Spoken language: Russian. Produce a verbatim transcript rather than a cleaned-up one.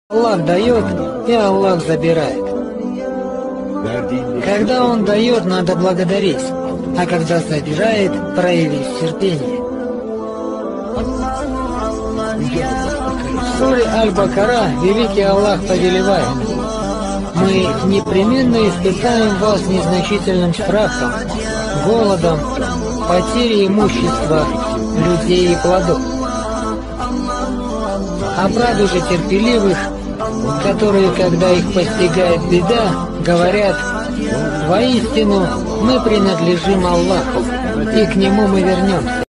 Аллах дает, и Аллах забирает. Когда Он дает, надо благодарить, а когда забирает, проявить терпение. В суре Аль-Бакара великий Аллах повелевает: мы непременно испытаем вас незначительным страхом, голодом, потерей имущества, людей и плодов. Обрадуй же терпеливых, которые, когда их постигает беда, говорят: воистину мы принадлежим Аллаху, и к Нему мы вернемся.